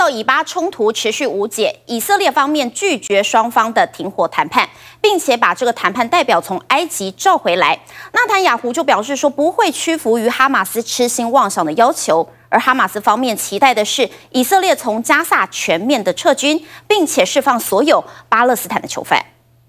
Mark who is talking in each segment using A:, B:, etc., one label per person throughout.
A: 到以巴冲突持续无解，以色列方面拒绝双方的停火谈判，并且把这个谈判代表从埃及召回来。纳坦雅胡就表示说不会屈服于哈马斯痴心妄想的要求，而哈马斯方面期待的是以色列从加萨全面的撤军，并且释放所有巴勒斯坦的囚犯。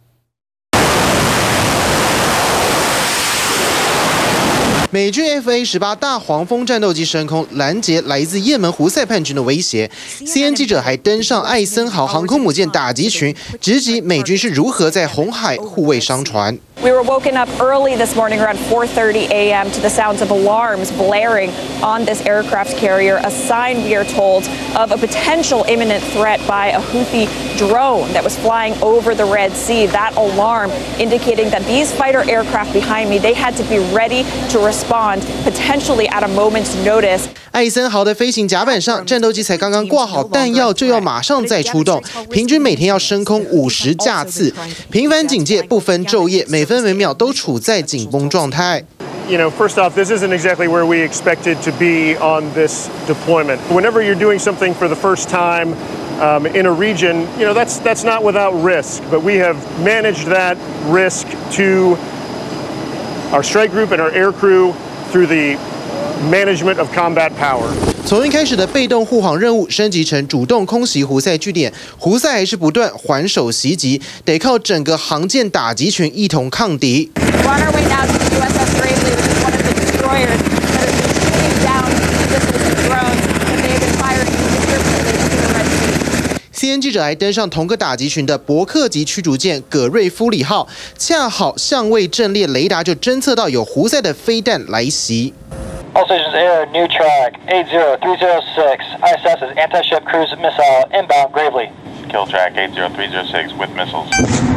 B: 美军 F/A-18大黄蜂战斗机升空，拦截来自也门胡塞叛军的威胁。CNN 记者还登上艾森豪航空母舰打击群，直击美军是如何在红海护卫商船。
C: We were woken up early this morning around 4:30 a.m. to the sounds of alarms blaring on this aircraft carrier, a sign, we are told, of a potential imminent threat by a Houthi drone that was flying over the Red Sea. That alarm indicating that these fighter aircraft behind me, they had to be ready to respond, potentially at a moment's notice.
B: 艾森豪的飞行甲板上，战斗机才刚刚挂好弹药，就要马上再出动，平均每天要升空50架次，频繁警戒，不分昼夜，每分每秒都处在紧绷状态。
D: You know, first off, this isn't exactly where we expected to be on this deployment. Whenever you're doing something for the first time in a region, you know, that's not without risk. But we have managed that risk to our strike group and our air crew through the management of combat power.
B: 从一开始的被动护航任务升级成主动空袭胡塞据点，胡塞还是不断还手袭击，得靠整个航舰打击群一同抗敌。
C: We're on our way now to the USS Gravely, which is one of the destroyers that has been shooting down missiles and drones that they have been firing indiscriminately into the Red Sea.
B: CNN 记者还登上同个打击群的伯克级驱逐舰葛瑞夫里号，恰好相位阵列雷达就侦测到有胡塞的飞弹来袭。
E: All stations air, new track, 80306. ISS's anti-ship cruise missile inbound Gravely.
F: Kill track 80306 with missiles.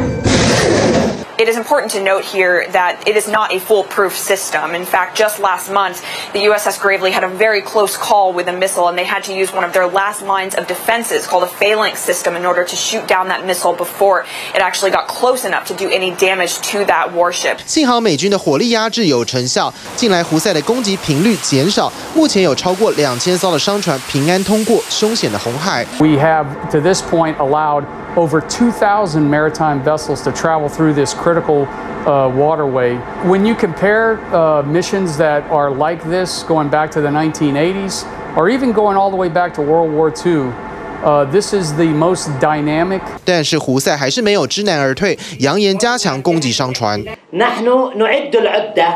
C: It is important to note here that it is not a foolproof system. In fact, just last month, the USS Gravely had a very close call with a missile, and they had to use one of their last lines of defenses called a phalanx system in order to shoot down that missile before it actually got close enough to do any damage to that warship.
B: 幸好美军的火力压制有成效，近来胡塞的攻击频率减少，目前有超过2000艘的商船平安通过凶险的红海。
G: We have to this point allowed over 2,000 maritime vessels to travel through this critical waterway. When you compare missions that are like this going back to the 1980s, or even going all the way back to World War II, this is the most dynamic.
B: 但是胡塞还是没有知难而退，扬言加强攻击商船。
H: نحن نعد العدة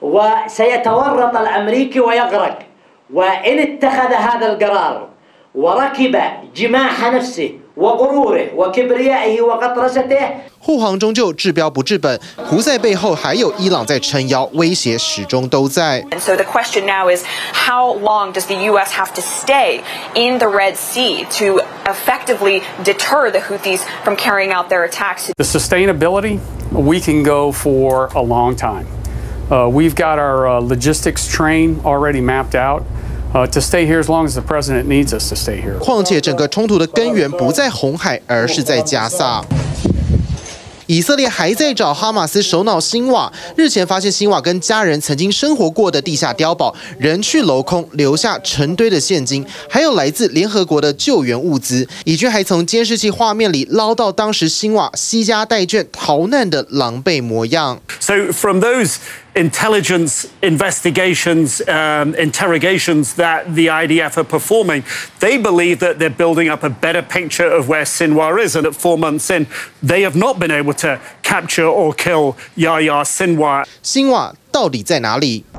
H: وسيتورط الأمريكي ويغرق وإن اتخذ هذا القرار وركب جماح نفسه وغروره وكبريائه وغطرسته.
B: 护航终究治标不治本，胡塞背后还有伊朗在撑腰，威胁始终都在。
C: And so the question now is, how long does the U.S. have to stay in the Red Sea to effectively deter the Houthis from carrying out their attacks?
G: The sustainability, we can go for a long time. We've got our logistics train already mapped out. To stay here as long as the president needs us to stay here.
B: 况且整个冲突的根源不在红海，而是在加萨。以色列还在找哈马斯首脑辛瓦，日前发现辛瓦跟家人曾经生活过的地下碉堡人去楼空，留下成堆的现金，还有来自联合国的救援物资。以军还从监视器画面里捞到当时辛瓦惜家带眷逃难的狼狈模样。
I: So from those intelligence investigations, interrogations that the IDF are performing, they believe that they're building up a better picture of where Sinwar is. And at 4 months in, they have not been able to capture or kill Yahya Sinwar.
B: 辛瓦到底在哪里？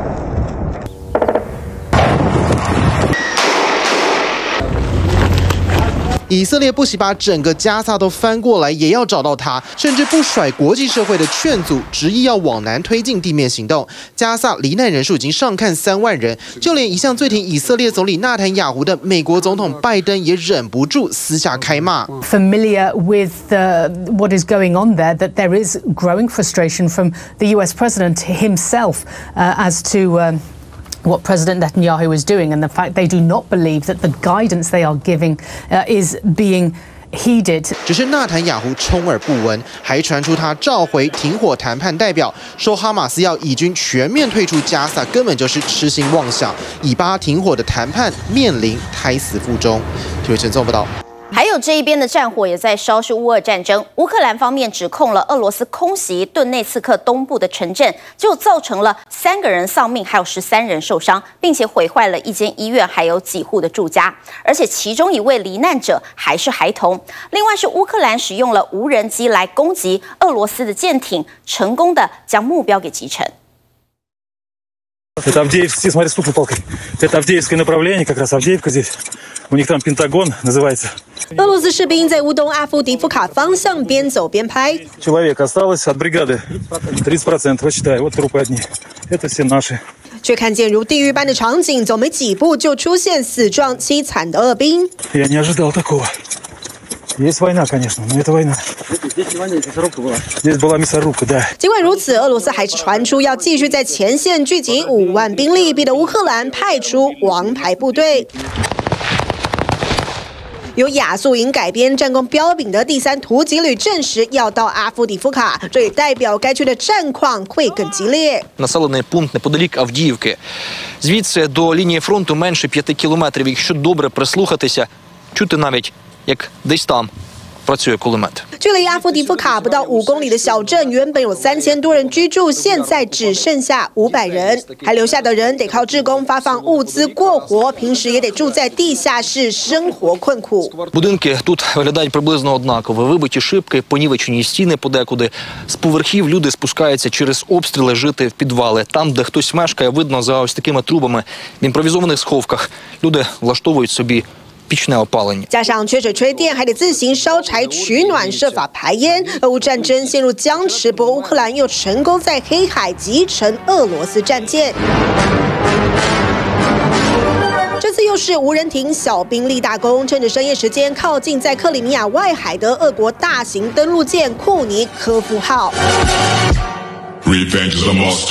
B: 以色列不惜把整个加萨都翻过来，也要找到他，甚至不甩国际社会的劝阻，执意要往南推进地面行动。加萨罹难人数已经上看3万人，就连一向最挺以色列总理纳坦雅胡的美国总统拜登也忍不住私下开骂。
J: Familiar with what is going on there, that there is growing frustration from the U.S. president himself as to. What President Netanyahu is doing, and the fact they do not believe that the guidance they are giving is being heeded.
B: 只是纳坦雅胡充耳不闻，还传出他召回停火谈判代表，说哈马斯要以军全面退出加萨，根本就是痴心妄想，以巴停火的谈判面临胎死腹中。TVB陈纵报道。
A: 还有这一边的战火也在烧，是乌俄战争。乌克兰方面指控了俄罗斯空袭顿内茨克东部的城镇，就造成了3个人丧命，还有13人受伤，并且毁坏了一间医院，还有几户的住家。而且其中一位罹难者还是孩童。另外是乌克兰使用了无人机来攻击俄罗斯的舰艇，成功的将目标给击沉。
K: Это Авдеевский, смотри, с палкой. Это Авдеевское направление, как раз Авдеевка здесь. У них там Пентагон называется.
L: 俄罗斯士兵在乌东阿夫迪夫卡方向边走边拍。
K: Человек осталось от бригады 30%, вот считай, вот трупы одни. Это все наши.
L: 却看见如地狱般的场景，走没几步就出现死状凄惨的俄兵。
K: Я не ожидал такого. Есть война, конечно, но это война. Здесь была мясорубка, да.
L: 尽管如此，俄罗斯还是传出要继续在前线聚集5万兵力，逼得乌克兰派出王牌部队。由亚速营改编战功彪炳的第3突击旅证实要到阿夫迪夫卡，这也代表该区的战况会更激烈。
M: Населений пункт неподалік Авдіївки. Звідси до лінії фронту менше 5 кілометрів. Якщо добре прислухатися, чути навіть, як десь там працює кулемет.
L: 距离阿夫迪夫卡不到5公里的小镇，原本有3000多人居住，现在只剩下500人，还留下的人得靠志工发放物资过活，平时也得住在地下室，生活困苦。
M: Будинки тут виглядають приблизно однаково. Вибиті шибки, понівечені стіни подекуди. З поверхів люди спускаються через обстріли жити в підвали. Там, де хтось мешкає, видно за ось такими трубами в імпровізованих сховках. Люди влаштовують собі пічне опалення.
L: 加上缺水缺电，还得自行烧柴取暖，设法排烟。俄乌战争陷入僵持，不过乌克兰又成功在黑海击沉俄罗斯战舰。这次又是无人艇小兵立大功，趁着深夜时间靠近在克里米亚外海的俄国大型登陆舰库尼科夫号。
N: Revenge is a must.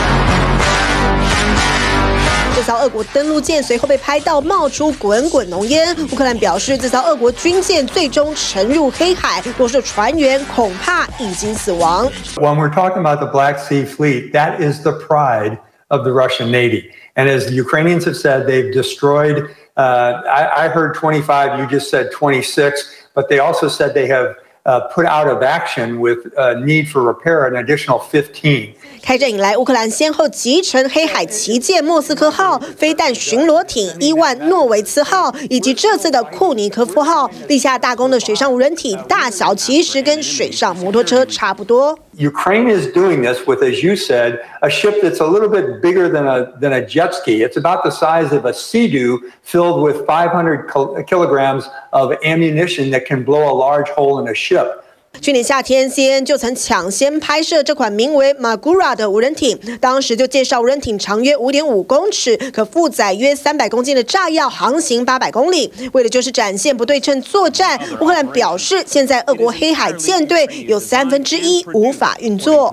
L: 这艘俄国登陆舰随后被拍到冒出滚滚浓烟。乌克兰表示，这艘俄国军舰最终沉入黑海，多数船员恐怕已经死亡。
O: When we're talking about the Black Sea Fleet, that is the pride of the Russian Navy. And as the Ukrainians have said, they've destroyed, I heard 25, you just said 26, but they also said they have put out of action with need for repair an additional 15.
L: 开战以来，乌克兰先后击沉黑海旗舰莫斯科号、飞弹巡逻艇伊万诺维茨号，以及这次的库尼科夫号，立下大功的水上无人艇，大小其实跟水上摩托车差不多。
O: Ukraine is doing this with, as you said, a ship that's a little bit bigger than a jet ski. It's about the size of a Sea-Doo filled with 500 kilograms of ammunition that can blow a large hole in a ship.
L: 去年夏天 ，CNN 就曾抢先拍摄这款名为 Magura 的无人艇，当时就介绍无人艇长约5.5公尺，可负载约300公斤的炸药，航行800公里。为的就是展现不对称作战。乌克兰表示，现在俄国黑海舰队有1/3无法运作。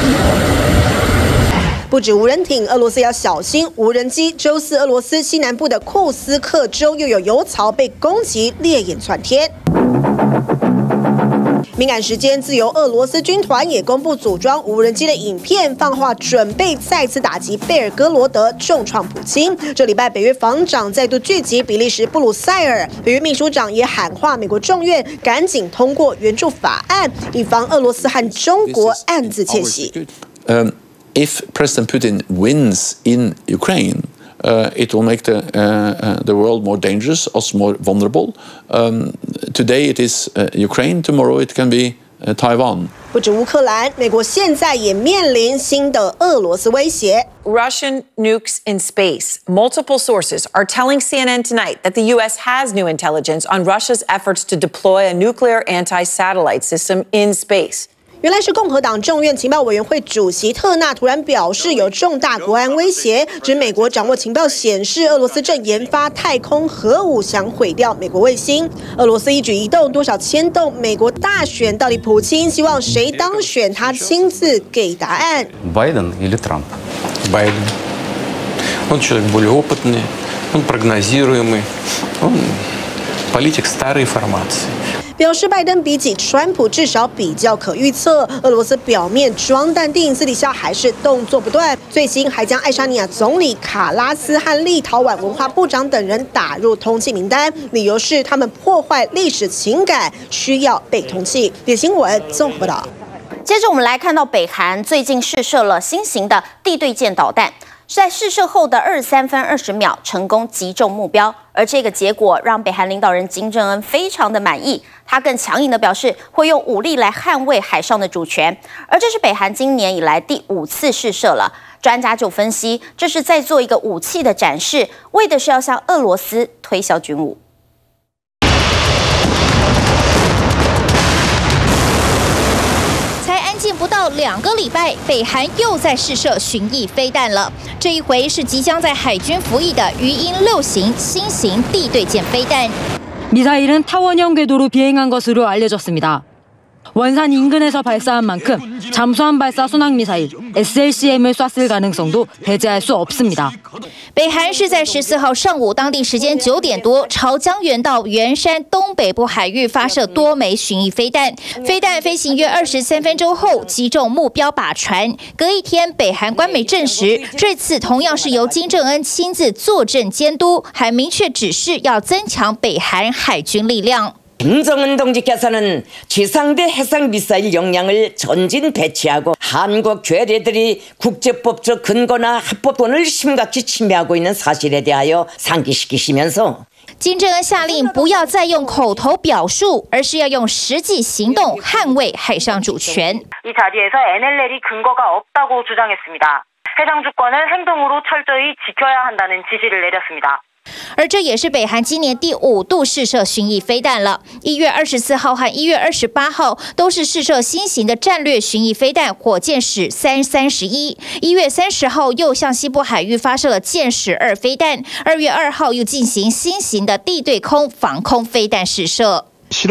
L: 不止无人艇，俄罗斯要小心无人机。周四，俄罗斯西南部的库斯克州又有油槽被攻击，烈焰窜天。敏感时间，自由俄罗斯军团也公布组装无人机的影片，放话准备再次打击贝尔哥罗德，重创普京。这礼拜，北约防长再度聚集比利时布鲁塞尔，北约秘书长也喊话美国众院赶紧通过援助法案，以防俄罗斯和中国暗自窃喜。
P: If President Putin wins in Ukraine, it will make the world more dangerous, us more vulnerable. Today it is Ukraine, tomorrow it can be Taiwan.
L: 不止乌克兰，美国现在也面临新的俄罗斯威胁。
Q: Russian nukes in space. Multiple sources are telling CNN tonight that the U.S. has new intelligence on Russia's efforts to deploy a nuclear anti-satellite system in space.
L: 原来是共和党众院情报委员会主席特纳突然表示有重大国安威胁，指美国掌握情报显示俄罗斯正研发太空核武，想毁掉美国卫星。俄罗斯一举一动多少牵动美国大选，到底普京希望谁当选，他亲自给答案。
R: Байден или Трамп? Байден. Он человек более опытный, он прогнозируемый, он политик старой формации.
L: 表示拜登比起川普至少比较可预测。俄罗斯表面装淡定，私底下还是动作不断。最新还将爱沙尼亚总理卡拉斯和立陶宛文化部长等人打入通缉名单，理由是他们破坏历史情感，需要被通缉。点新闻综合报道。
A: 接着我们来看到北韩最近试射了新型的地对舰导弹，在试射后的23分20秒成功击中目标，而这个结果让北韩领导人金正恩非常的满意，他更强硬的表示会用武力来捍卫海上的主权，而这是北韩今年以来第5次试射了。专家就分析，这是在做一个武器的展示，为的是要向俄罗斯推销军武。
N: 才安静不到2个礼拜，北韩又在试射巡弋飞弹了。这一回是即将在海军服役的鱼鹰6型新型地对舰飞弹。
S: 미사일은 타원형 궤도로 비행한 것으로 알려졌습니다. 원산 인근에서 발사한 만큼 잠수함 발사 순항 미사일 SLCM을 쐈을 가능성도 배제할 수 없습니다.
N: 北韩是在14号上午当地时间9点多，朝江原到元山东北部海域发射多枚巡弋飞弹，飞弹飞行约23分钟后击中目标靶船。隔一天，北韩官媒证实，这次同样是由金正恩亲自坐镇监督，还明确指示要增强北韩海军力量。
T: 김정은 동지께서는 지상대 해상 미사일 역량을 전진 배치하고 한국 괴뢰들이 국제법적 근거나 합법권을 심각히 침해하고 있는 사실에 대하여 상기시키시면서
N: 金正恩下令不要再用口头表述，而是要用实际行动捍卫海上主权。
U: 이 자리에서 NLL이 근거가 없다고 주장했습니다. 해당 주권을 행동으로 철저히 지켜야 한다는 지시를 내렸습니다.
N: 而这也是北韩今年第5度试射巡弋飞弹了。1月24号和1月28号都是试射新型的战略巡弋飞弹火箭矢331。1月30号又向西部海域发射了箭矢2飞弹。2月2号又进行新型的地对空防空飞弹试射。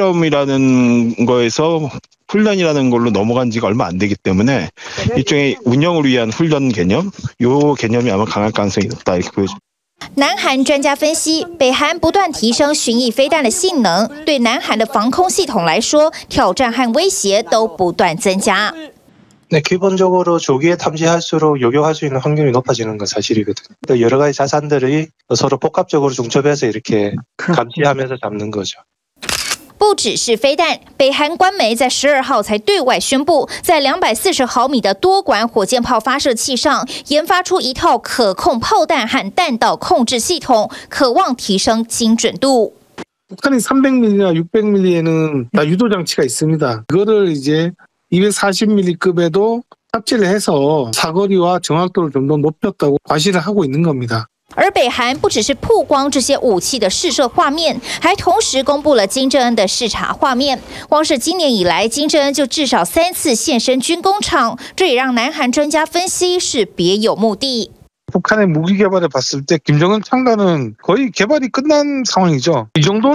V: 실험이라는 거에서 훈련이라는 걸로 넘어간 지가 얼마 안 되기 때문에 일종의 운영을 위한 훈련 개념, 요 개념이 아마 강할 가능성이 높다 이렇게 보여집니다.
N: 南韩专家分析，北韩不断提升巡弋飞弹的性能，对南韩的防空系统来说，挑战和威胁都不断增加。
K: 네, 기본적으로 조기에 탐지할수록 요격할 수 있는 확률이 높아지는 건 사실이거든요. 또 여러 가지 자산들이 서로 복합적으로 중첩해서 이렇게 감시하면서 잡는 거죠.
N: 不只是飞弹，北韩官媒在12号才对外宣布，在240毫米的多管火箭炮发射器上研发出一套可控炮弹和弹道控制系统，渴望提升精准度。
W: 북한이 300mm나 600mm에는 다 유도 장치가 있습니다. 그거를 이제 240mm급에도 탑재를 해서 사거리와 정확도를 좀 더 높였다고 과시를 하고 있는 겁니다.
N: 而北韩不只是曝光这些武器的试射画面，还同时公布了金正恩的视察画面。光是今年以来，金正恩就至少3次现身军工厂，这也让南韩专家分析是别有目的。
W: 북한의 무기 개발을 봤을 때 김정은 창단은 거의 개발이 끝난 상황이죠. 이 정도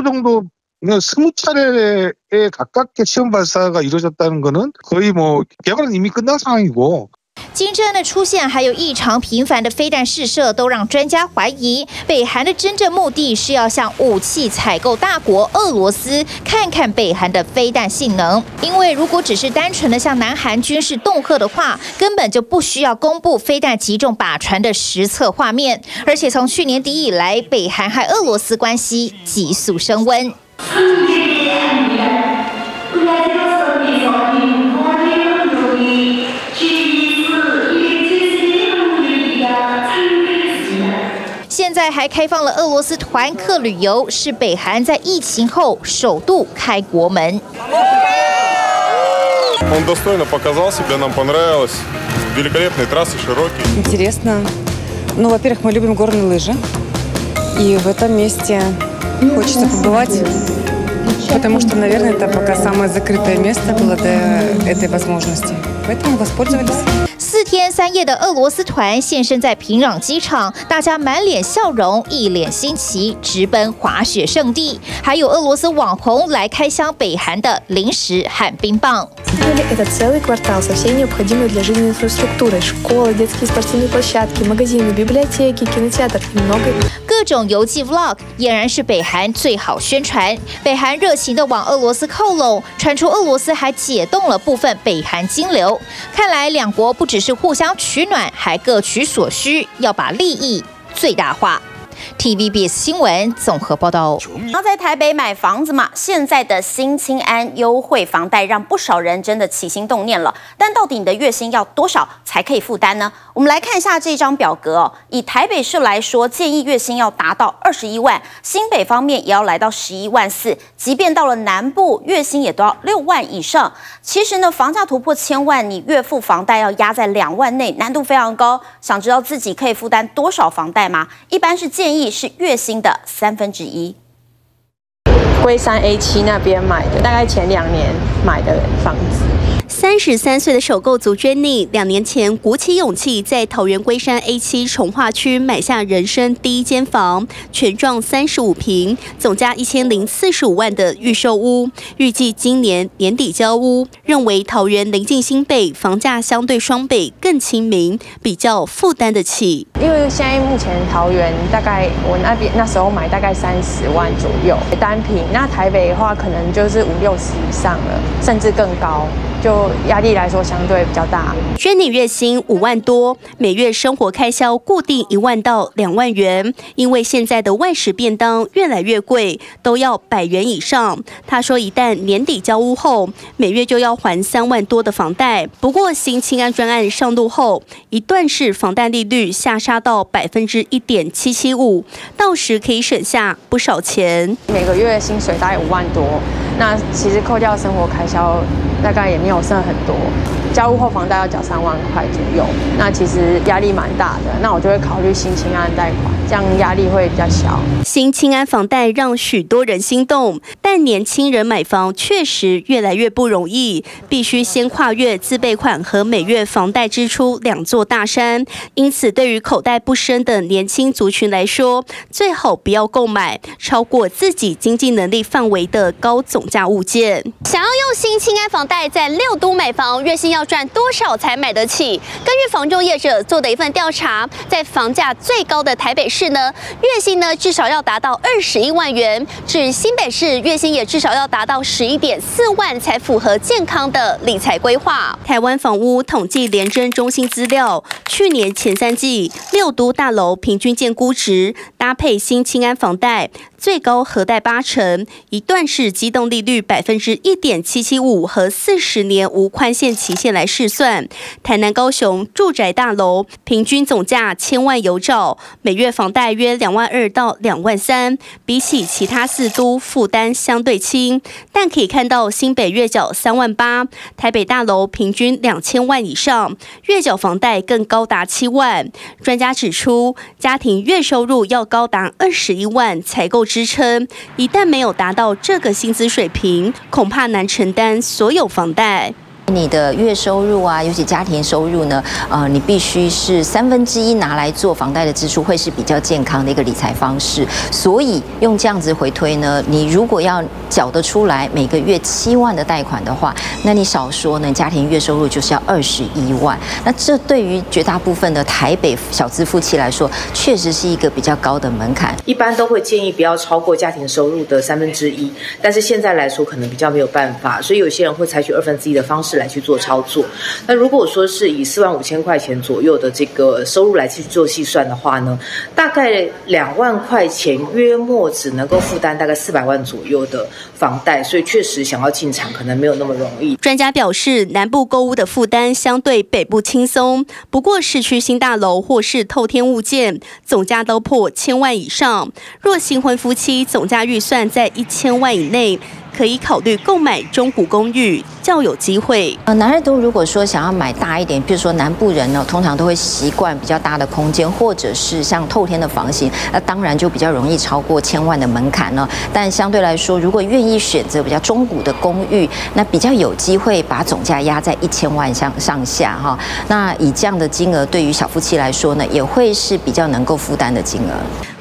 W: 20차례에 가깝게 시험 발사가 이루어졌다는 거는 거의 뭐 개발은 이미 끝난 상황이고.
N: 金正恩的出现，还有异常频繁的飞弹试射，都让专家怀疑，北韩的真正目的是要向武器采购大国俄罗斯看看北韩的飞弹性能。因为如果只是单纯的向南韩军事恫吓的话，根本就不需要公布飞弹击中靶船的实测画面。而且从去年底以来，北韩和俄罗斯关系急速升温。 现在还开放了俄罗斯团客旅游，是北韩在疫情后首度开国门。
X: Он достойно показал себя, нам понравилось. Великолепные трассы, широкие.
Y: Интересно. Ну, во-первых, мы любим горные лыжи. И в этом месте хочется побывать, потому что, наверное, это пока самое закрытое место было до этой возможности. Поэтому воспользовались.
N: 4天3夜的俄罗斯团现身在平壤机场，大家满脸笑容，一脸新奇，直奔滑雪圣地。还有俄罗斯网红来开箱北韩的零食和冰棒。
Z: Это целый квартал со всей необходимой для жизни инфраструктурой: школы, детские спортивные площадки, магазины, библиотеки, кинотеатр и многое.
N: 各种游记 vlog 俨然是北韩最好宣传。北韩热情地往俄罗斯靠拢，传出俄罗斯还解冻了部分北韩金流。看来两国不只是互相取暖，还各取所需，要把利益最大化。TVBS 新闻综合报道。
A: 要在台北买房子嘛，现在的新青安优惠房贷让不少人真的起心动念了。但到底你的月薪要多少才可以负担呢？我们来看一下这张表格哦。以台北市来说，建议月薪要达到21万，新北方面也要来到11万4，即便到了南部，月薪也都要6万以上。其实呢，房价突破1000万，你月付房贷要压在2万内，难度非常高。想知道自己可以负担多少房贷吗？一般是建议是月薪的1/3。
C: 龟山 A7 那边买的，大概前2年买的房子。
D: 33岁的首购族 Jenny 2年前鼓起勇气，在桃园龟山 A7 重划区买下人生第一间房，全幢35坪，总价1045万的预售屋，预计今年年底交屋。认为桃园临近新北，房价相对双北更亲民，比较负担得起。
C: 因为现在目前桃园大概我那时候买大概30万左右单坪，那台北的话可能就是50-60以上了，甚至更高。就压力来说相对比较大。
D: Jenny 月薪5万多，每月生活开销固定1万到2万元，因为现在的外食便当越来越贵，都要100元以上。他说，一旦年底交屋后，每月就要还3万多的房贷。不过新青安专案上路后，一段式房贷利率下杀到1.775%，到时可以省下不少钱。
C: 每个月薪水大概5万多，那其实扣掉生活开销，大概也没有剩很多。交屋后房贷要缴3万块左右，那其实压力蛮大的。那我就会考虑新青安贷款，这样压力会比较小。
D: 新青安房贷让许多人心动，但年轻人买房确实越来越不容易，必须先跨越自备款和每月房贷支出2座大山。因此，对于口袋不深的年轻族群来说，最好不要购买超过自己经济能力范围的高总价物件。想要用新青安房贷在6都买房，月薪要赚多少才买得起？根据房仲业者做的一份调查，在房价最高的台北市呢，月薪呢至少要达到21万元；至于新北市，月薪也至少要达到11.4万，才符合健康的理财规划。台湾房屋统计联征中心资料，去年前3季6都大楼平均建估值搭配新青安房贷，最高核贷80%，一段式机动利率1.775%和40年无宽限期限来试算，台南、高雄住宅大楼平均总价1000万有找，每月房贷约2万2到2万3，比起其他4都负担相对轻。但可以看到新北月缴3万8，台北大楼平均2000万以上，月缴房贷更高达7万。专家指出，家庭月收入要高达21万才够支撑，一旦没有达到这个薪资水平，恐怕难承担所有房贷。
E: 你的月收入啊，尤其家庭收入呢，你必须是1/3拿来做房贷的支出，会是比较健康的一个理财方式。所以用这样子回推呢，你如果要缴得出来每个月7万的贷款的话，那你少说呢，家庭月收入就是要21万。那这对于绝大部分的台北小资夫妻来说，确实是一个比较高的门槛。
F: 一般都会建议不要超过家庭收入的1/3，但是现在来说可能比较没有办法，所以有些人会采取1/2的方式来去做操作。那如果说是以45000块钱左右的这个收入来去做计算的话呢，大概2万块钱约莫只能够负担大概400万左右的房贷，所以确实想要进场可能没有那么容易。
D: 专家表示，南部购屋的负担相对北部轻松，不过市区新大楼或是透天物件总价都破1000万以上，若新婚夫妻总价预算在1000万以内，可以考虑购买中古公寓，较有机会。
E: 南二都如果说想要买大一点，比如说南部人呢，通常都会习惯比较大的空间，或者是像透天的房型，那当然就比较容易超过1000万的门槛呢。但相对来说，如果愿意选择比较中古的公寓，那比较有机会把总价压在1000万上下哈。那以这样的金额，对于小夫妻来说呢，也会是比较能够负担的金额。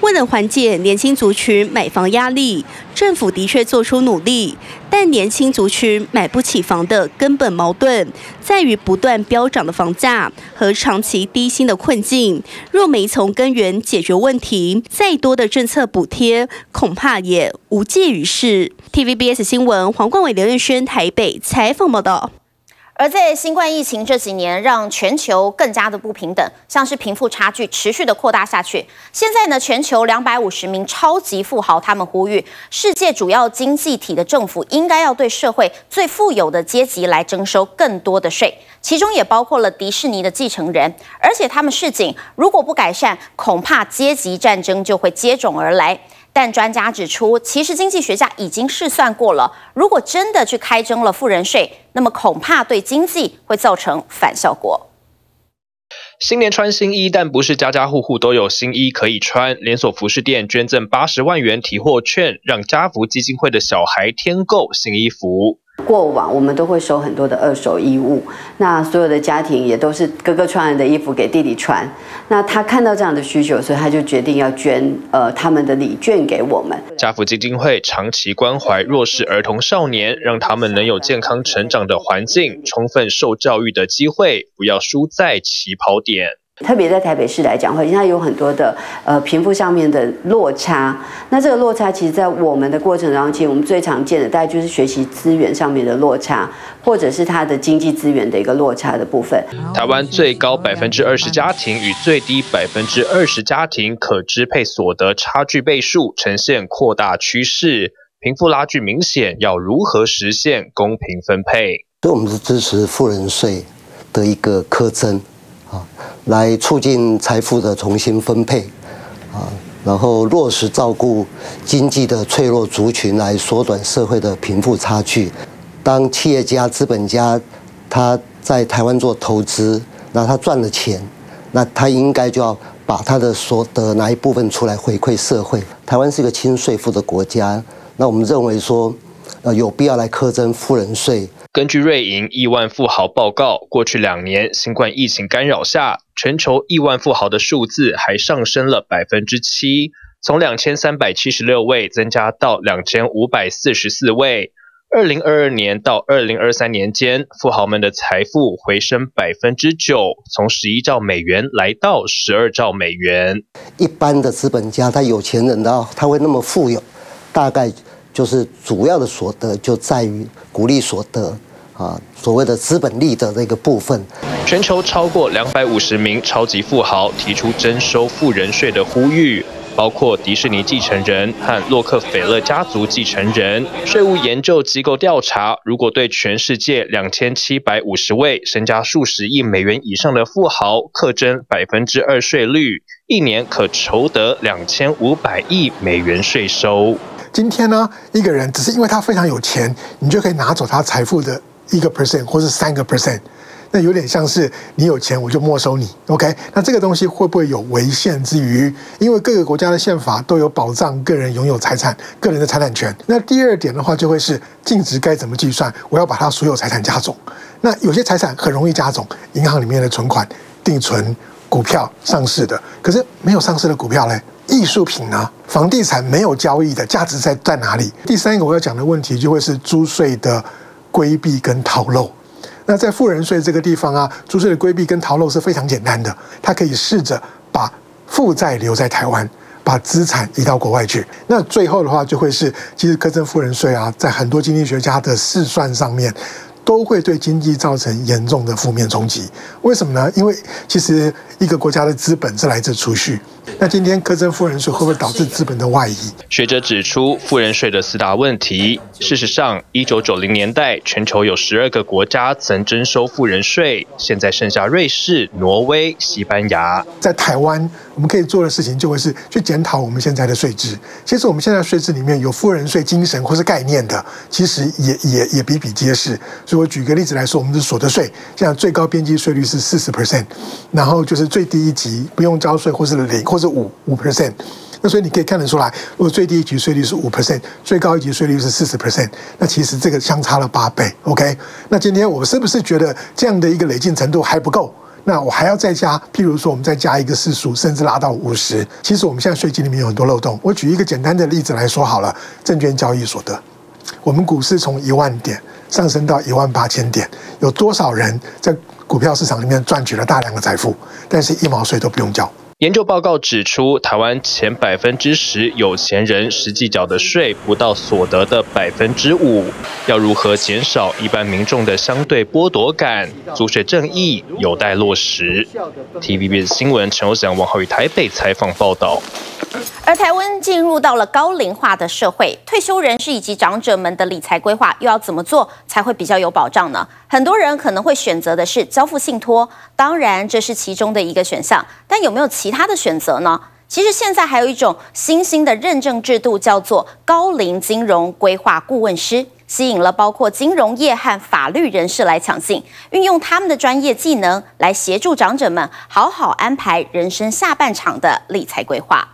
D: 为了缓解年轻族群买房压力，政府的确做出努力，但年轻族群买不起房的根本矛盾在于不断飙涨的房价和长期低薪的困境。若没从根源解决问题，再多的政策补贴恐怕也无济于事。TVBS 新闻黄冠伟、刘彦轩台北采访报道。
A: 而在新冠疫情这几年，让全球更加的不平等，像是贫富差距持续的扩大下去。现在呢，全球250名超级富豪他们呼吁，世界主要经济体的政府应该要对社会最富有的阶级来征收更多的税，其中也包括了迪士尼的继承人。而且他们示警，如果不改善，恐怕阶级战争就会接踵而来。但专家指出，其实经济学家已经试算过了，如果真的去开征了富人税，那么恐怕对经济会造成反效果。
B: 新年穿新衣，但不是家家户户都有新衣可以穿。连锁服饰店捐赠80万元提货券，让家福基金会的小孩添购新衣服。
G: 过往我们都会收很多的二手衣物，那所有的家庭也都是哥哥穿完的衣服给弟弟穿。那他看到这样的需求，所以他就决定要捐他们的礼券给我们。
B: 家福基金会长期关怀弱势儿童少年，让他们能有健康成长的环境，充分受教育的机会，不要输在起跑点。
G: 特别在台北市来讲，现在有很多的贫富上面的落差。那这个落差，其实在我们的过程当中，其实我们最常见的大概就是学习资源上面的落差，或者是它的经济资源的一个落差的部分。
B: 台湾最高20%家庭与最低20%家庭可支配所得差距倍数呈现扩大趋势，贫富拉距明显，要如何实现公平分配？
H: 所以我们是支持富人税的一个课征。来促进财富的重新分配，然后落实照顾经济的脆弱族群，来缩短社会的贫富差距。当企业家、资本家他在台湾做投资，那他赚了钱，那他应该就要把他的所得拿一部分出来回馈社会。台湾是一个轻税负的国家，那我们认为说，有必要来课征富人税。
B: 根据瑞银亿万富豪报告，过去2年新冠疫情干扰下，全球亿万富豪的数字还上升了7%，从2376位增加到2544位。2022年到2023年间，富豪们的财富回升9%，从11兆美元来到12兆美元。
H: 一般的资本家，他有钱人的他会那么富有，大概就是主要的所得就在于股利所得所谓的资本利得的一个部分。
B: 全球超过250名超级富豪提出征收富人税的呼吁，包括迪士尼继承人和洛克菲勒家族继承人。税务研究机构调查，如果对全世界2750位身家数十亿美元以上的富豪课征2%税率，一年可筹得2500亿美元税收。
I: 今天呢，一个人只是因为他非常有钱，你就可以拿走他财富的1% 或是3%，那有点像是你有钱我就没收你 ，OK？ 那这个东西会不会有违宪之余？因为各个国家的宪法都有保障个人拥有财产、个人的财产权。那第二点的话，就会是净值该怎么计算？我要把他所有财产加总。那有些财产很容易加总，银行里面的存款、定存、股票上市的，可是没有上市的股票嘞。艺术品呢？房地产没有交易的价值在哪里？第三个我要讲的问题就会是租税的规避跟逃漏。那在富人税这个地方啊，租税的规避跟逃漏是非常简单的，它可以试着把负债留在台湾，把资产移到国外去。那最后的话就会是，其实课征富人税啊，在很多经济学家的试算上面，都会对经济造成严重的负面冲击。为什么呢？因为其实一个国家的资本是来自储蓄，那今天课征富人税会不会导致资本的外移？
B: 学者指出富人税的4大问题。事实上，1990年代全球有12个国家曾征收富人税，现在剩下瑞士、挪威、西班牙。
I: 在台湾，我们可以做的事情就会是去检讨我们现在的税制。其实我们现在税制里面有富人税精神或是概念的，其实也比比皆是。所以我举个例子来说，我们的所得税现在最高边际税率是40%，然后就是最低一级不用交税或是0或是5%。那所以你可以看得出来，如果最低一级税率是5%，最高一级税率是40%，那其实这个相差了8倍。OK， 那今天我是不是觉得这样的一个累进程度还不够？ 那我还要再加，譬如说我们再加一个45%，甚至拉到50%。其实我们现在税金里面有很多漏洞。我举一个简单的例子来说好了，证券交易所得，我们股市从1万点上升到18000点，有多少人在股票市场里面赚取了大量的财富，但是1毛税都不用交？
B: 研究报告指出，台湾前10%有钱人实际缴的税不到所得的5%，要如何减少一般民众的相对剥夺感？租税正义有待落实。TVBS 新闻陈友祥、王浩宇台北采访报道。
A: 而台湾进入到了高龄化的社会，退休人士以及长者们的理财规划又要怎么做才会比较有保障呢？很多人可能会选择的是交付信托，当然这是其中的一个选项，但有没有其他的选择呢？其实现在还有一种新兴的认证制度，叫做高龄金融规划顾问师，吸引了包括金融业和法律人士来抢进，运用他们的专业技能来协助长者们好好安排人生下半场的理财规划。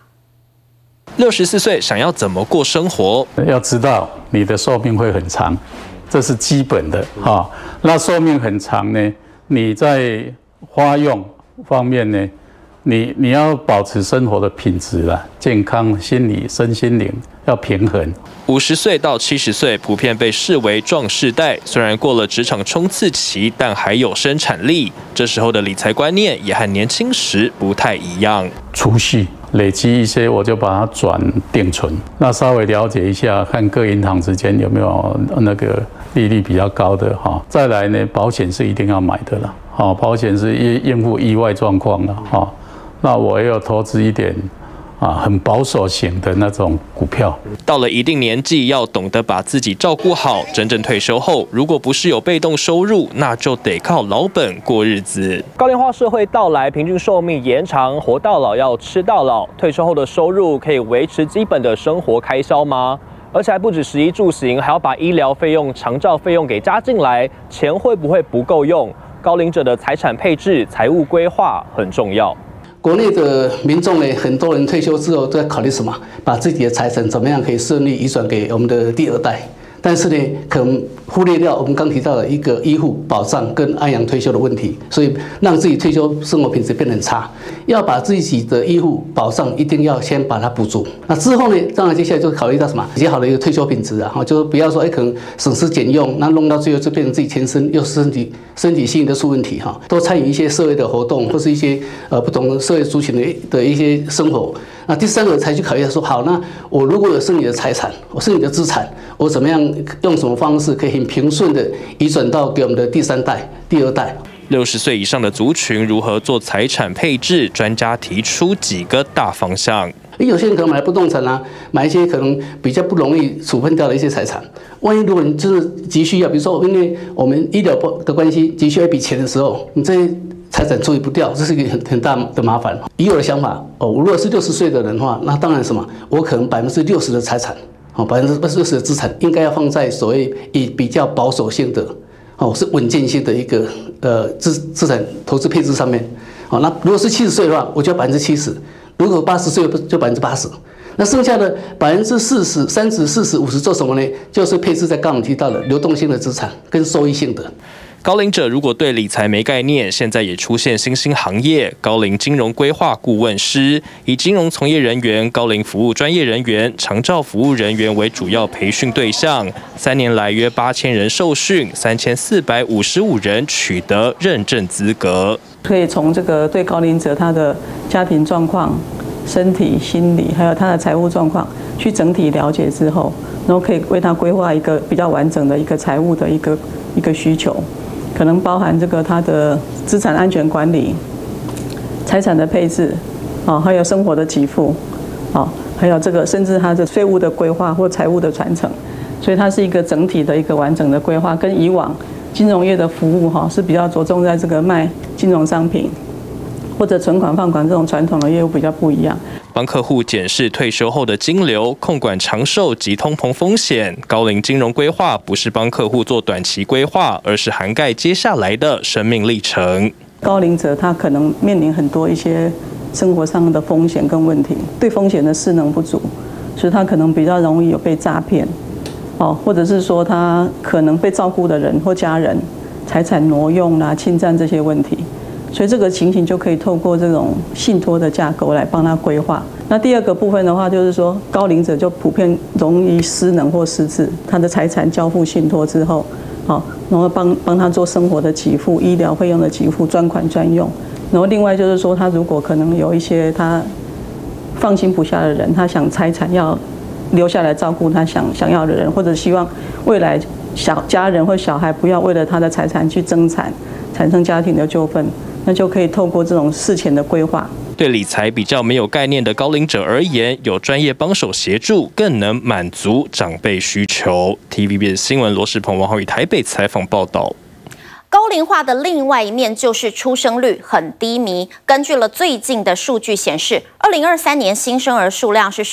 B: 64岁想要怎么过生活？
J: 要知道你的寿命会很长，这是基本的哈。那寿命很长呢，你在花用方面呢，你要保持生活的品质啦，健康、心理、身心灵要平衡。
B: 50岁到70岁普遍被视为壮世代，虽然过了职场冲刺期，但还有生产力。这时候的理财观念也和年轻时不太一样。
J: 储蓄累积一些，我就把它转定存。那稍微了解一下，看各银行之间有没有那个利率比较高的哈。再来呢，保险是一定要买的啦。好，保险是应付意外状况了哈。那我也有投资一点很保守型的那种股票。
B: 到了一定年纪，要懂得把自己照顾好。真正退休后，如果不是有被动收入，那就得靠老本过日子。
M: 高龄化社会到来，平均寿命延长，活到老要吃到老。退休后的收入可以维持基本的生活开销吗？而且还不止食衣住行，还要把医疗费用、长照费用给加进来，钱会不会不够用？高龄者的财产配置、财务规划很重要。
O: 国内的民众呢，很多人退休之后都在考虑什么？把自己的财产怎么样可以顺利移转给我们的第二代。但是呢，可能忽略掉我们刚提到的一个医护保障跟安养退休的问题，所以让自己退休生活品质变得很差。要把自己的医护保障一定要先把它补足。那之后呢，当然接下来就考虑到什么比较好的一个退休品质啊，就是不要说可能省吃俭用，那弄到最后就变成自己全身又是身体性的出问题哈。多参与一些社会的活动，或是一些不同的社会族群的一些生活。那第三个才去考虑说，好，那我如果有剩余的财产，我剩余的资产，我怎么样用什么方式可以很平顺的移转到给我们的第三代、第二代
B: ？60岁以上的族群如何做财产配置？专家提出几个大方向。
O: 有些人可能买不动产啊，买一些可能比较不容易处分掉的一些财产。万一如果你真的急需要，比如说因为我们医疗的关系急需要一笔钱的时候，你这些财产处理不掉，这是一个很大的麻烦。以我的想法，如果是60岁的人的话，那当然什么，我可能60%的财产，60%的资产应该要放在所谓以比较保守性的，是稳健性的一个资产投资配置上面。那如果是70岁的话，我就要70%；如果80岁就80%。那剩下的40%、30%、40%、50%做什么呢？就是配置在刚刚提到的流动性的资产跟收益性的。
B: 高龄者如果对理财没概念，现在也出现新兴行业——高龄金融规划顾问师，以金融从业人员、高龄服务专业人员、长照服务人员为主要培训对象。3年来约8000人受训，3455人取得认证资格。
P: 可以从这个对高龄者他的家庭状况、身体、心理，还有他的财务状况，去整体了解之后，然后可以为他规划一个比较完整的一个财务的一个需求。可能包含这个他的资产安全管理、财产的配置，还有生活的给付，还有这个甚至他的税务的规划或财务的传承，所以它是一个整体的一个完整的规划，跟以往金融业的服务是比较着重在这个卖金融商品或者存款放款这种传统的业务比较不一样。
B: 帮客户检视退休后的金流、控管长寿及通膨风险。高龄金融规划不是帮客户做短期规划，而是涵盖接下来的生命历程。
P: 高龄者他可能面临很多一些生活上的风险跟问题，对风险的识能不足，所以他可能比较容易有被诈骗，或者是说他可能被照顾的人或家人财产挪用啦、侵占这些问题。 所以这个情形就可以透过这种信托的架构来帮他规划。那第二个部分的话，就是说高龄者就普遍容易失能或失智，他的财产交付信托之后，好，然后帮他做生活的给付、医疗费用的给付，专款专用。然后另外就是说，他如果可能有一些他放心不下的人，他想财产要留下来照顾他想要的人，或者希望未来家人或小孩不要为了他的财产去争产，产生家庭的纠纷，那就可以透过这种事前的规划。
B: 对理财比较没有概念的高龄者而言，有专业帮手协助，更能满足长辈需求。TVBS 新闻罗世鹏、王浩宇台北采访报道。
A: 高龄化的另外一面就是出生率很低迷。根据了最近的数据显示，2023年新生儿数量是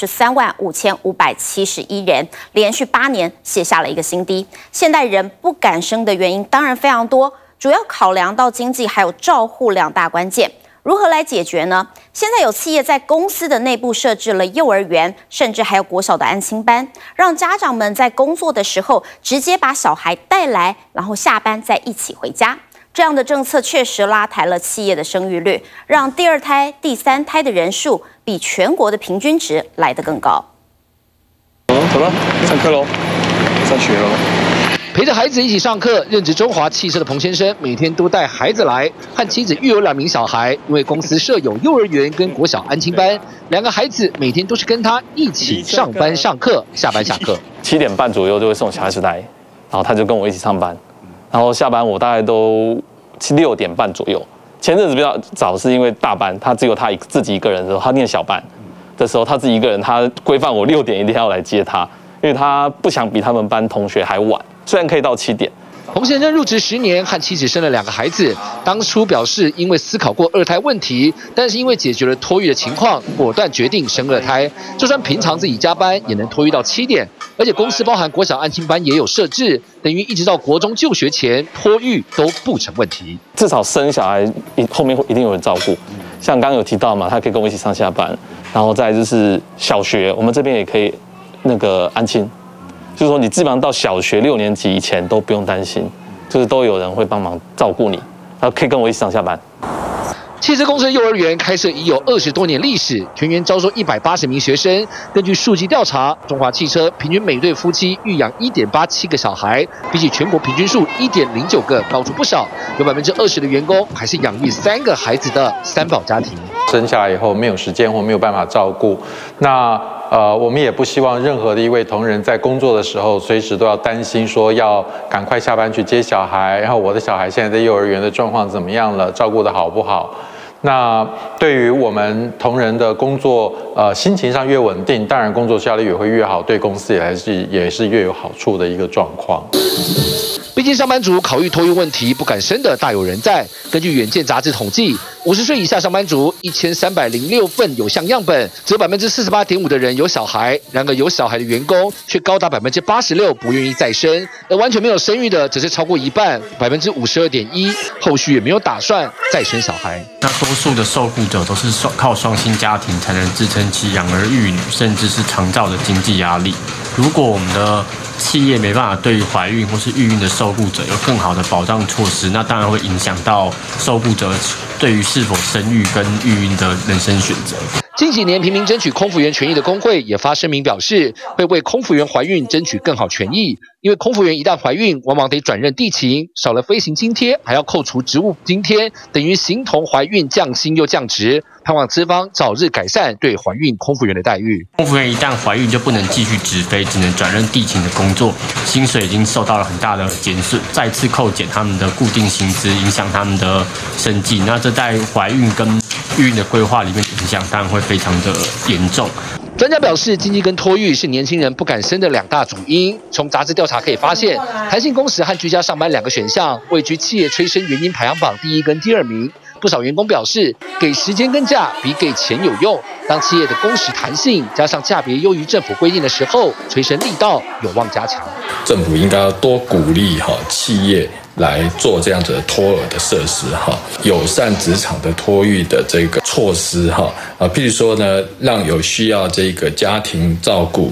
A: 135571人，连续8年写下了一个新低。现代人不敢生的原因当然非常多，主要考量到经济还有照护2大关键。如何来解决呢？现在有企业在公司的内部设置了幼儿园，甚至还有国小的安亲班，让家长们在工作的时候直接把小孩带来，然后下班再一起回家。这样的政策确实拉抬了企业的生育率，让第2胎、第3胎的人数比全国的平均值来得更高。
L: 走了，上课喽，上学喽。
Q: 陪着孩子一起上课，任职中华汽车的彭先生每天都带孩子来，和妻子育有2名小孩。因为公司设有幼儿园跟国小安亲班，2个孩子每天都是跟他一起上班上课，下班下课。
R: 7点半左右就会送小孩子来，然后他就跟我一起上班，然后下班我大概都6点半左右。前阵子比较早是因为大班，他只有他自己一个人的时候，他念小班的时候，他自己一个人，他规范我6点一定要来接他，因为他不想比他们班同学还晚。虽然可以到7点。
Q: 彭先生入职10年，和妻子生了2个孩子。当初表示因为思考过2胎问题，但是因为解决了托育的情况，果断决定生2胎。就算平常自己加班，也能托育到7点。而且公司包含国小安亲班也有设置，等于一直到国中就学前托育都不成问题。
R: 至少生小孩后面一定有人照顾，像刚刚有提到嘛，他可以跟我一起上下班，然后再就是小学，我们这边也可以安亲。就是说，你基本上到小学6年级以前都不用担心，就是都有人会帮忙照顾你，然后可以跟我一起上下班。
Q: 汽车公司幼儿园开设已有20多年历史，全员招收180名学生。根据数据调查，中华汽车平均每对夫妻育养1.87个小孩，比起全国平均数1.09个高出不少。有20%的员工还是养育3个孩子的3宝家庭。
S: 生下来以后没有时间或没有办法照顾，那我们也不希望任何的一位同仁在工作的时候随时都要担心说要赶快下班去接小孩，然后我的小孩现在在幼儿园的状况怎么样了，照顾得好不好？那对于我们同仁的工作，心情上越稳定，当然工作效率也会越好，对公司也是越有好处的一个状况。
Q: 毕竟上班族考虑托育问题不敢生的大有人在。根据《远见》杂志统计，50岁以下上班族1306份有项样本，只有48.5%的人有小孩。然而有小孩的员工却高达86%不愿意再生，而完全没有生育的则是超过一半，52.1%，后续也没有打算再生小孩。
T: 那多数的受雇者都是靠双薪家庭才能支撑起养儿育女，甚至是长照的经济压力。如果我们的企业没办法对于怀孕或是育孕的受雇者有更好的保障措施，那当然会影响到受雇者对于是否生育跟育孕的人生选择。
Q: 近几年，拼命争取空服员权益的工会也发声明表示，会为空服员怀孕争取更好权益。因为空服员一旦怀孕，往往得转任地勤，少了飞行津贴，还要扣除职务津贴，等于形同怀孕降薪又降职。盼望资方早日改善对怀孕空服员的待遇。
T: 空服员一旦怀孕就不能继续直飞，只能转任地勤的工作，薪水已经受到了很大的减损，再次扣减他们的固定薪资，影响他们的生计。那这在怀孕跟育孕的规划里面影响当然会非常的严重。
Q: 专家表示，经济跟托育是年轻人不敢生的2大主因。从杂志调查可以发现，弹性工时和居家上班2个选项位居企业催生原因排行榜第1跟第2名。不少员工表示，给时间跟假比给钱有用。当企业的工时弹性加上价别优于政府规定的时候，催生力道有望加强。
U: 政府应该要多鼓励企业来做这样子的托儿的设施友善职场的托育的这个措施譬如说呢，让有需要这个家庭照顾的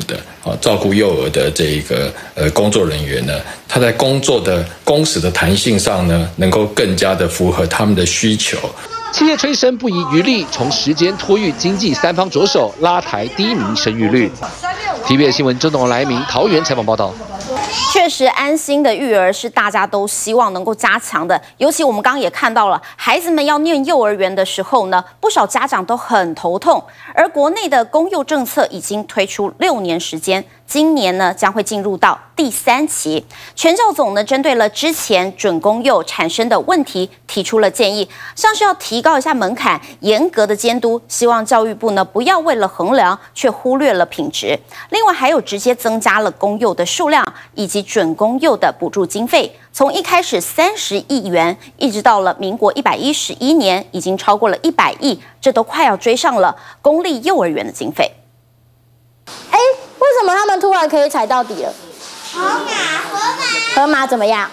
U: 照顾幼儿的这个工作人员呢，他在工作的工时的弹性上呢，能够更加的符合他们的需求。
Q: 企业催生不遗余力，从时间、托育、经济三方着手，拉抬第1名生育率。TVBS 新闻周董来明桃园采访报道。
A: 确实，安心的育儿是大家都希望能够加强的。尤其我们刚刚也看到了，孩子们要念幼儿园的时候呢，不少家长都很头痛。而国内的公幼政策已经推出6年时间，今年呢将会进入到第3期。全教总呢针对了之前准公幼产生的问题提出了建议，像是要提高一下门槛，严格的监督，希望教育部呢不要为了衡量却忽略了品质。另外还有直接增加了公幼的数量以及准公幼的补助经费，从一开始30亿元，一直到了民国111年，已经超过了100亿，这都快要追上了公立幼儿园的经费。
K: 为什么他们突然可以踩到底了？河马怎么样？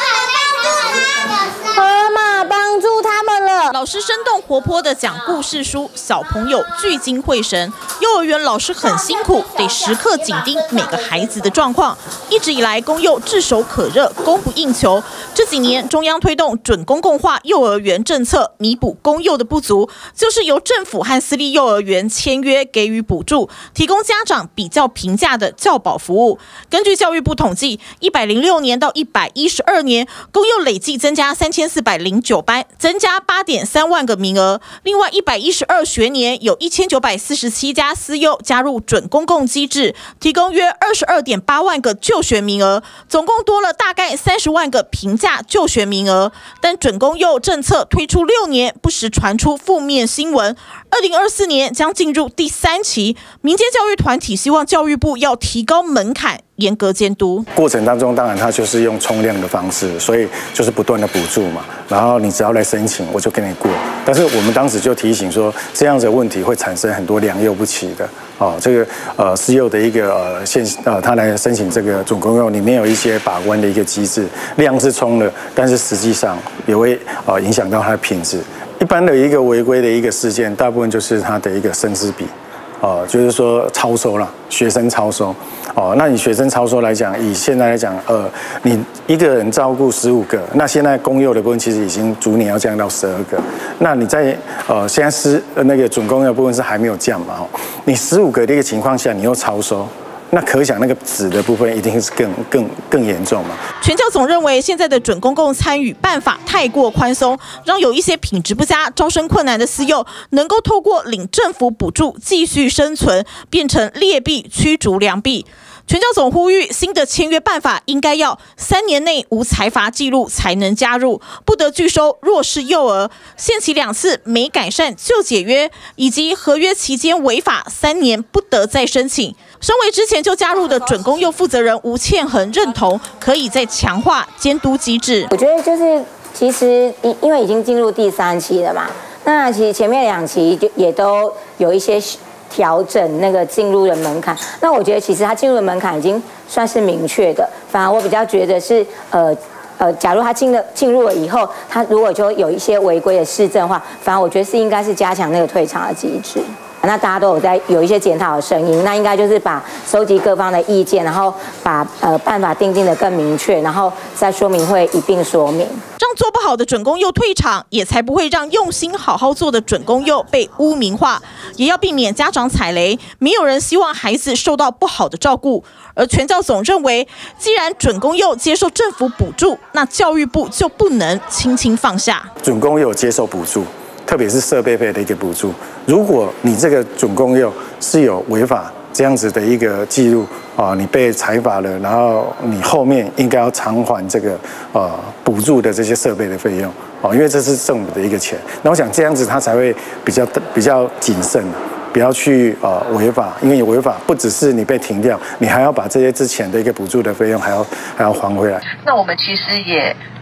K: 河马帮助他们了。
V: 老师生动活泼的讲故事书，小朋友聚精会神。幼儿园老师很辛苦，得时刻紧盯每个孩子的状况。一直以来，公幼炙手可热，供不应求。这几年，中央推动准公共化幼儿园政策，弥补公幼的不足，就是由政府和私立幼儿园签约给予补助，提供家长比较平价的教保服务。根据教育部统计，106年到112年，公幼累计增加3409班，增加8.3万个名额。另外，112学年有1947家私幼加入准公共机制，提供约22.8万个就学名额，总共多了大概30万个平价就学名额。但准公幼政策推出6年，不时传出负面新闻。2024年将进入第3期，民间教育团体希望教育部要提高门槛，严格监督。
W: 过程当中，当然它就是用冲量的方式，所以就是不断的补助嘛。然后你只要来申请，我就给你过。但是我们当时就提醒说，这样子的问题会产生很多良莠不齐的。这个私幼的一个他来申请这个准公幼，里面有一些把关的一个机制，量是冲了，但是实际上也会影响到它的品质。一般的一个违规的一个事件，大部分就是它的一个生师比。就是说超收了，学生超收。那你学生超收来讲，以现在来讲，你一个人照顾15个，那现在公幼的部分其实已经逐年要降到12个。那你在现在那个准公幼的部分是还没有降嘛？你15个的一个情况下，你又超收。那可想那个纸的部分一定是更严重嘛？
V: 全教总认为现在的准公共参与办法太过宽松，让有一些品质不佳、招生困难的私幼能够透过领政府补助继续生存，变成劣币驱逐良币。全教总呼吁，新的签约办法应该要3年内无财罚记录才能加入，不得拒收弱势幼儿，限期2次，没改善就解约，以及合约期间违法3年不得再申请。身为之前就加入的准公幼负责人吴倩恒认同，可以再强化监督机制。
K: 我觉得就是其实因为已经进入第3期了嘛，那其实前面2期就也都有一些调整那个进入的门槛。那我觉得其实他进入的门槛已经算是明确的，反而我比较觉得是假如他进入了以后，他如果就有一些违规的事证的话，反而我觉得应该是加强那个退场的机制。那大家都有一些检讨的声音，那应该就是把收集各方的意见，然后把办法定得更明确，然后在说明会一并说明，
V: 让做不好的准公幼退场，也才不会让用心好好做的准公幼被污名化，也要避免家长踩雷。没有人希望孩子受到不好的照顾。而全教总认为，既然准公幼接受政府补助，那教育部就不能轻轻放下。
W: 准公幼接受补助，特别是设备费的一个补助。如果你这个准公幼是有违法这样子的一个记录你被裁罚了，然后你后面应该要偿还这个补助的这些设备的费用因为这是政府的一个钱。那我想这样子他才会比较谨慎。不要去违法，因为你违法不只是你被停掉，你还要把这些之前的一个补助的费用还要还回来。
F: 那我们其实也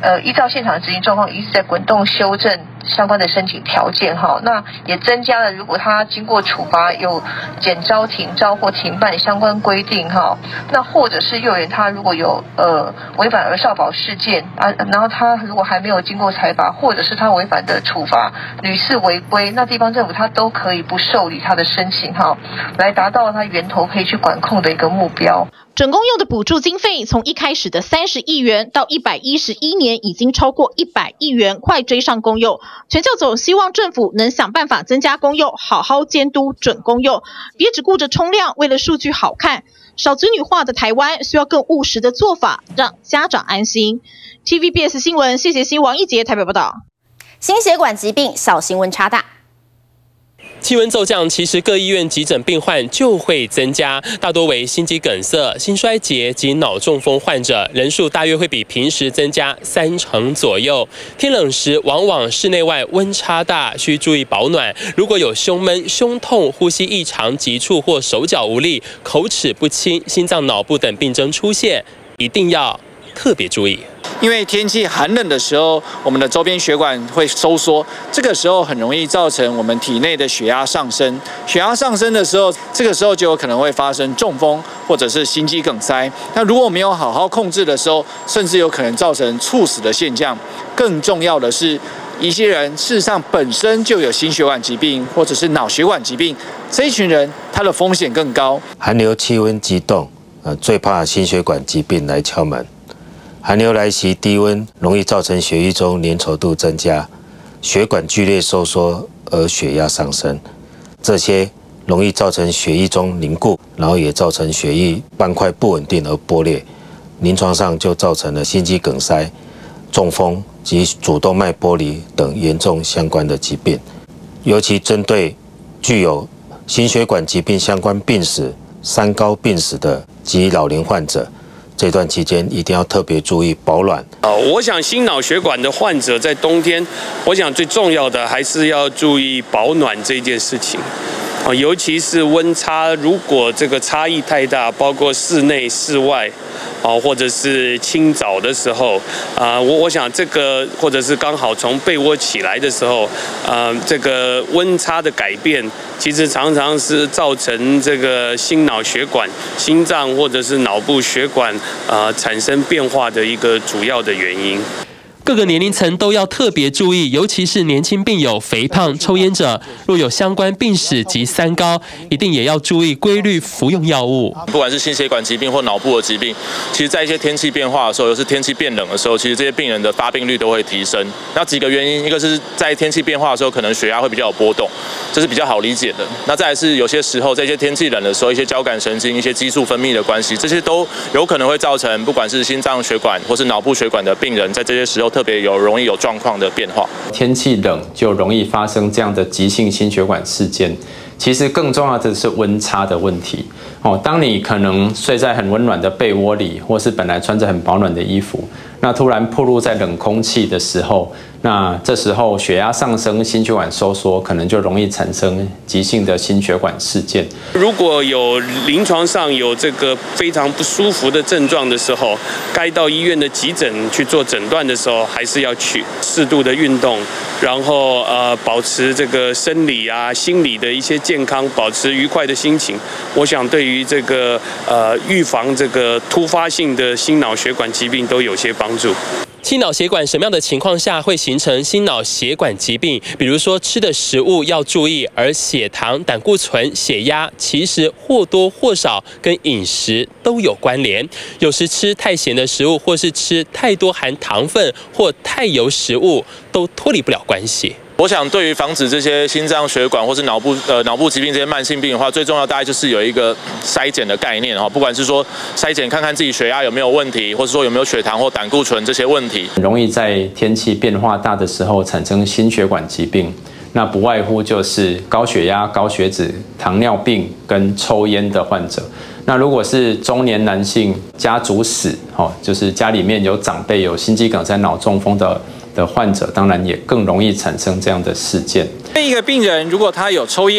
C: 依照现场执行状况，一直在滚动修正相关的申请条件哈。那也增加了，如果他经过处罚有减招、停招或停办相关规定哈，那或者是幼儿园他如果有违反儿少保事件啊，然后他如果还没有经过裁罚，或者是他违反的处罚屡次违规，那地方政府他都可以不受理他的申请哈，来达到他源头可以去管控的一个目标。
V: 准公幼的补助经费从一开始的30亿元到111年已经超过100亿元，快追上公幼。全教总希望政府能想办法增加公幼，好好监督准公幼，别只顾着冲量，为了数据好看。少子女化的台湾需要更务实的做法，让家长安心。TVBS 新闻谢杰希、王一杰台北报道。
A: 心血管疾病小型温差大。
E: 气温骤降，其实各医院急诊病患就会增加，大多为心肌梗塞、心衰竭及脑中风患者，人数大约会比平时增加30%左右。天冷时，往往室内外温差大，需注意保暖。如果有胸闷、胸痛、呼吸异常急促或手脚无力、口齿不清、心脏、脑部等病症出现，一定要特别注意。
N: 因为天气寒冷的时候，我们的周边血管会收缩，这个时候很容易造成我们体内的血压上升。血压上升的时候，这个时候就有可能会发生中风或者是心肌梗塞。那如果没有好好控制的时候，甚至有可能造成猝死的现象。更重要的是，一些人事实上本身就有心血管疾病或者是脑血管疾病，这一群人他的风险更高。
X: 寒流气温急冻，最怕心血管疾病来敲门。寒流来袭，低温容易造成血液中粘稠度增加，血管剧烈收缩而血压上升，这些容易造成血液中凝固，然后也造成血液斑块不稳定而剥裂，临床上就造成了心肌梗塞、中风及主动脉剥离等严重相关的疾病。尤其针对具有心血管疾病相关病史、三高病史的及老龄患者，这段期间一定要特别注意保暖。
E: 我想心脑血管的患者在冬天，我想最重要的还是要注意保暖这件事情。尤其是温差，如果这个差异太大，包括室内、室外，或者是清早的时候，我想这个或者是刚好从被窝起来的时候，这个温差的改变，其实常常是造成这个心脑血管、心脏或者是脑部血管产生变化的一个主要的原因。各个年龄层都要特别注意，尤其是年轻病友、肥胖、抽烟者，若有相关病史及三高，一定也要注意规律服用药物。
R: 不管是心血管疾病或脑部的疾病，其实在一些天气变化的时候，尤其是天气变冷的时候，其实这些病人的发病率都会提升。那几个原因，一个是在天气变化的时候，可能血压会比较有波动，这是比较好理解的。那再来是有些时候，在一些天气冷的时候，一些交感神经、一些激素分泌的关系，这些都有可能会造成不管是心脏血管或是脑部血管的病人，在这些时候特别容易有状况的变化。
Y: 天气冷就容易发生这样的急性心血管事件。其实更重要的是温差的问题。当你可能睡在很温暖的被窝里，或是本来穿着很保暖的衣服，那突然暴露在冷空气的时候，那这时候血压上升，心血管收缩，可能就容易产生急性的心血管事件。
E: 如果有临床上有这个非常不舒服的症状的时候，该到医院的急诊去做诊断的时候，还是要去适度的运动，然后保持这个生理心理的一些健康，保持愉快的心情。我想对于这个预防这个突发性的心脑血管疾病都有些帮助。 心脑血管什么样的情况下会形成心脑血管疾病？比如说吃的食物要注意，而血糖、胆固醇、血压其实或多或少跟饮食都有关联。有时吃太咸的食物，或是吃太多含糖分或太油食物，都脱离不了关系。
R: 我想，对于防止这些心脏血管或是脑部疾病这些慢性病的话，最重要大概就是有一个筛检的概念哈，不管是说筛检看看自己血压有没有问题，或是说有没有血糖或胆固醇这些问题。
Y: 容易在天气变化大的时候产生心血管疾病，那不外乎就是高血压、高血脂、糖尿病跟抽烟的患者。那如果是中年男性家族史，就是家里面有长辈有心肌梗塞、脑中风的患者，当然也更容易产生这样的事件。
N: 一个病人如果他有抽烟，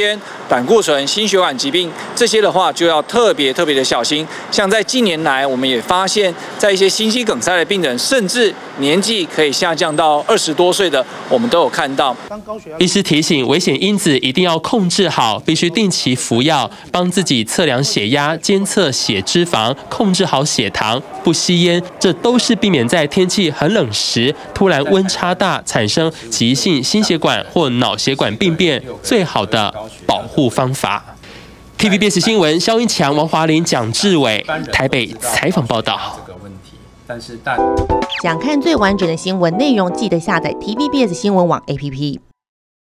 N: 胆固醇、心血管疾病这些的话，就要特别的小心。像在近年来，我们也发现，在一些心肌梗塞的病人，甚至年纪可以下降到20多岁的，我们都有看到。
D: 医师提醒，危险因子一定要控制好，必须定期服药，帮自己测量血压、监测血脂肪，控制好血糖，不吸烟，这都是避免在天气很冷时突然温差大产生急性心血管或脑血管病变最好的保护方法。TVBS 新闻萧英强、王华玲、蒋志伟台北采访报道。
G: 想看最完整的新闻内容，记得下载 TVBS 新闻网 APP。